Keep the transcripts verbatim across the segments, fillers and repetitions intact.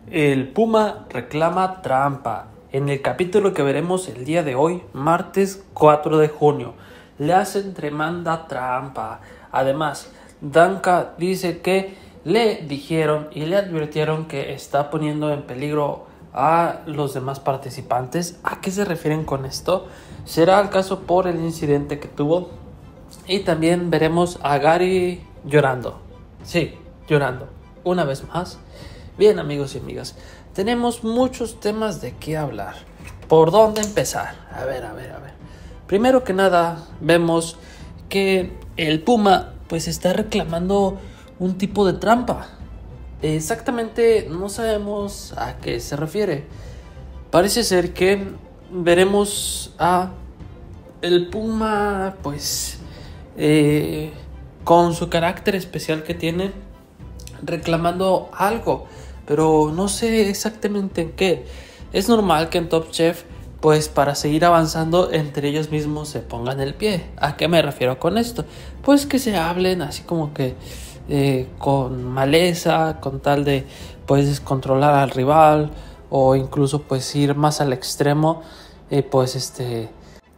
El Puma reclama trampa. En el capítulo que veremos el día de hoy, martes cuatro de junio, le hacen tremenda trampa. Además, Danka dice que le dijeron y le advirtieron que está poniendo en peligro a los demás participantes. ¿A qué se refieren con esto? Será el caso por el incidente que tuvo. Y también veremos a Gary llorando. Sí, llorando. Una vez más. Bien, amigos y amigas, tenemos muchos temas de qué hablar. ¿Por dónde empezar? A ver, a ver, a ver. Primero que nada, vemos que el Puma pues está reclamando un tipo de trampa. Exactamente no sabemos a qué se refiere. Parece ser que veremos a el Puma pues eh, con su carácter especial que tiene, reclamando algo, pero no sé exactamente en qué. Es normal que en Top Chef, pues para seguir avanzando, entre ellos mismos se pongan el pie. ¿A qué me refiero con esto? Pues que se hablen así como que eh, con maleza, con tal de pues controlar al rival, o incluso pues ir más al extremo, eh, pues este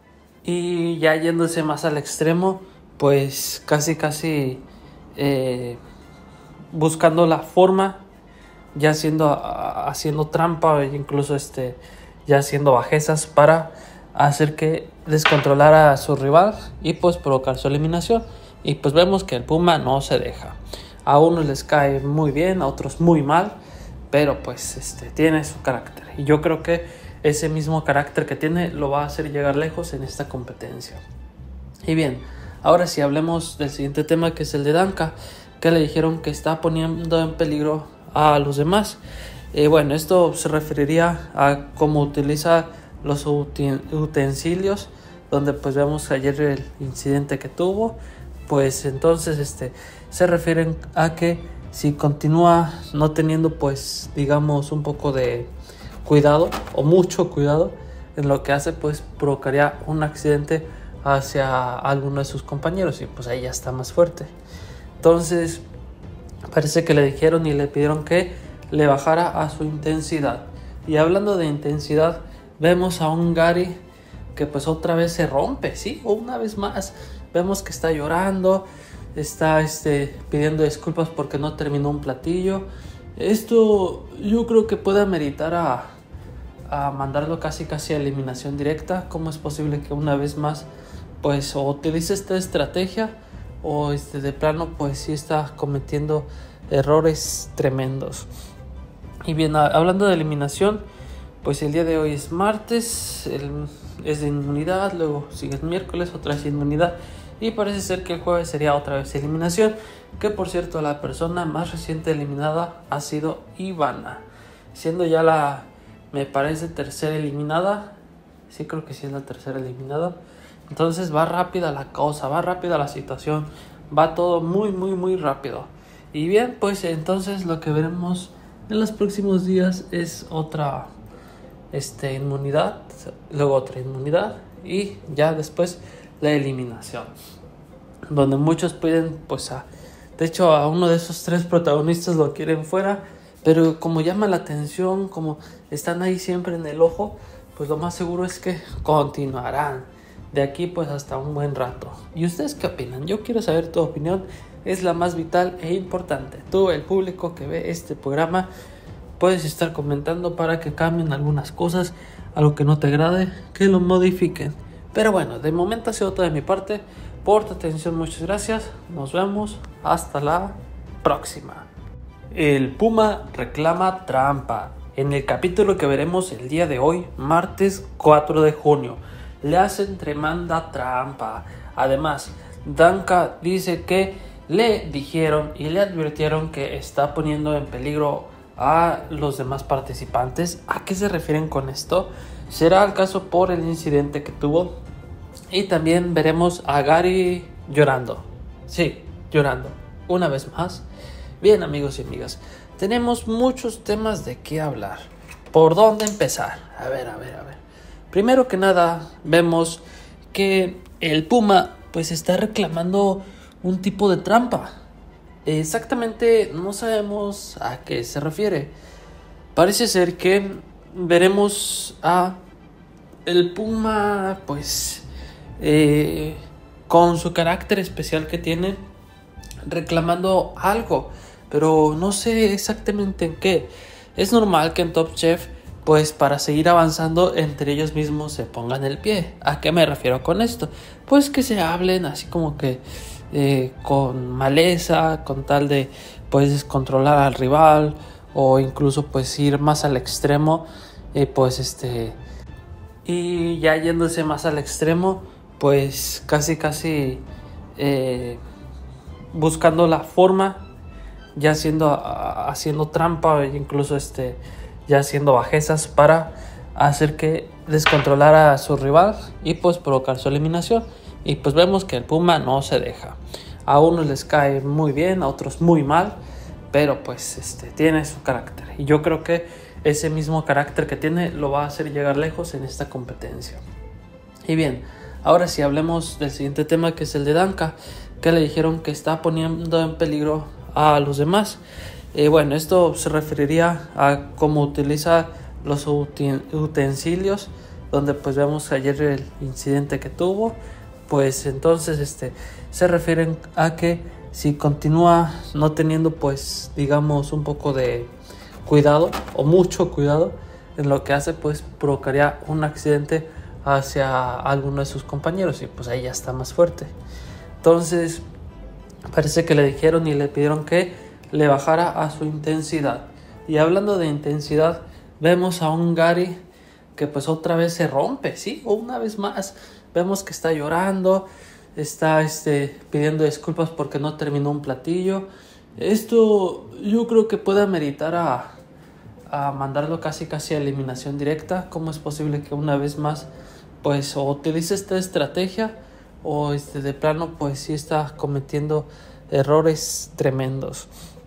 y ya yéndose más al extremo, pues casi casi eh, buscando la forma, ya haciendo, haciendo trampa, incluso este, ya haciendo bajezas para hacer que descontrolara a su rival y pues provocar su eliminación. Y pues vemos que el Puma no se deja. A unos les cae muy bien, a otros muy mal, pero pues este, tiene su carácter. Y yo creo que ese mismo carácter que tiene lo va a hacer llegar lejos en esta competencia. Y bien, ahora sí hablemos del siguiente tema, que es el de Danka, que le dijeron que está poniendo en peligro a los demás. Eh, bueno, esto se referiría a cómo utiliza los utensilios, donde pues vemos ayer el incidente que tuvo. Pues entonces este, se refieren a que si continúa no teniendo pues digamos un poco de cuidado o mucho cuidado en lo que hace, pues provocaría un accidente hacia alguno de sus compañeros y pues ahí ya está más fuerte. Entonces parece que le dijeron y le pidieron que le bajara a su intensidad. Y hablando de intensidad, vemos a un Gary que pues otra vez se rompe, ¿sí? Una vez más vemos que está llorando, está este, pidiendo disculpas porque no terminó un platillo. Esto yo creo que puede ameritar a, a mandarlo casi casi a eliminación directa. ¿Cómo es posible que una vez más pues o utilice esta estrategia o este, de plano pues sí está cometiendo errores tremendos? Y bien, hablando de eliminación, pues el día de hoy es martes, el, es de inmunidad, luego sigue el miércoles, otra vez inmunidad, y parece ser que el jueves sería otra vez eliminación, que por cierto la persona más reciente eliminada ha sido Ivana, siendo ya la, me parece, tercera eliminada. Sí, creo que sí es la tercera eliminada. Entonces va rápida la cosa, va rápida la situación, va todo muy muy muy rápido. Y bien, pues entonces lo que veremos en los próximos días es otra este, inmunidad, luego otra inmunidad y ya después la eliminación, donde muchos piden pues a, de hecho a uno de esos tres protagonistas lo quieren fuera, pero como llama la atención, como están ahí siempre en el ojo, pues lo más seguro es que continuarán de aquí pues hasta un buen rato. ¿Y ustedes qué opinan? Yo quiero saber tu opinión, es la más vital e importante. Tú, el público que ve este programa, puedes estar comentando para que cambien algunas cosas, algo que no te agrade, que lo modifiquen. Pero bueno, de momento ha sido todo de mi parte. Por tu atención, muchas gracias. Nos vemos hasta la próxima. El Puma reclama trampa. En el capítulo que veremos el día de hoy, martes cuatro de junio, le hacen tremenda trampa. Además, Danka dice que le dijeron y le advirtieron que está poniendo en peligro a los demás participantes. ¿A qué se refieren con esto? Será el caso por el incidente que tuvo. Y también veremos a Gary llorando. Sí, llorando. Una vez más. Bien, amigos y amigas, tenemos muchos temas de qué hablar. ¿Por dónde empezar? A ver, a ver, a ver. Primero que nada, vemos que el Puma pues está reclamando un tipo de trampa. Exactamente no sabemos a qué se refiere. parece ser que veremos a el Puma, pues, eh, con su carácter especial que tiene, reclamando algo, pero no sé exactamente en qué. Es normal que en Top Chef, pues para seguir avanzando, entre ellos mismos se pongan el pie. ¿A qué me refiero con esto? Pues que se hablen así como que eh, con maleza, con tal de pues controlar al rival, o incluso pues ir más al extremo, eh, pues este y ya yéndose más al extremo, pues casi casi eh, buscando la forma, ya haciendo haciendo trampa, incluso este ya haciendo bajezas para hacer que descontrolara a su rival y pues provocar su eliminación. Y pues vemos que el Puma no se deja. A unos les cae muy bien, a otros muy mal, pero pues este tiene su carácter, y yo creo que ese mismo carácter que tiene lo va a hacer llegar lejos en esta competencia. Y bien, ahora sí hablemos del siguiente tema, que es el de Danka, que le dijeron que está poniendo en peligro a los demás. Eh, bueno, esto se referiría a cómo utiliza los utensilios, donde pues vemos ayer el incidente que tuvo. Pues entonces este se refieren a que si continúa no teniendo pues digamos un poco de cuidado o mucho cuidado en lo que hace, pues provocaría un accidente hacia alguno de sus compañeros, y pues ahí ya está más fuerte. Entonces parece que le dijeron y le pidieron que le bajara a su intensidad. Y hablando de intensidad, vemos a un Gary que pues otra vez se rompe, sí, una vez más. Vemos que está llorando, está este, pidiendo disculpas porque no terminó un platillo. Esto yo creo que puede ameritar a, a mandarlo casi casi a eliminación directa. ¿Cómo es posible que una vez más pues o utilice esta estrategia, o este, de plano pues sí está cometiendo errores tremendos?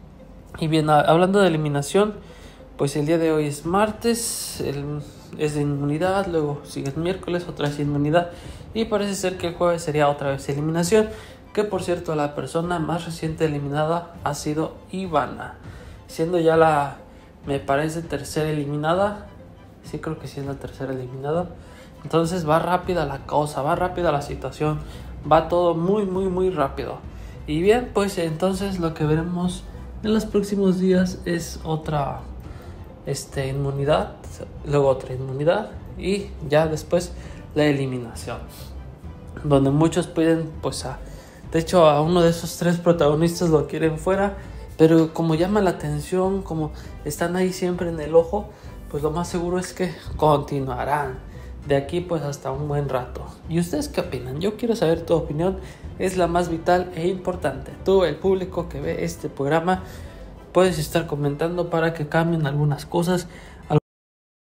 Y bien, a, hablando de eliminación, pues el día de hoy es martes, el, es de inmunidad, luego sigue el miércoles, otra vez inmunidad, y parece ser que el jueves sería otra vez eliminación, que por cierto la persona más reciente eliminada ha sido Ivana, siendo ya la, me parece, tercera eliminada. Sí, creo que sí es la tercera eliminada. Entonces va rápida la cosa, va rápida la situación, va todo muy muy muy rápido. Y bien, pues entonces lo que veremos en los próximos días es otra este, inmunidad, luego otra inmunidad, y ya después la eliminación, donde muchos piden pues a, de hecho a uno de esos tres protagonistas lo quieren fuera, pero como llama la atención, como están ahí siempre en el ojo, pues lo más seguro es que continuarán de aquí pues hasta un buen rato. ¿Y ustedes qué opinan? Yo quiero saber tu opinión, es la más vital e importante. Tú, el público que ve este programa, puedes estar comentando para que cambien algunas cosas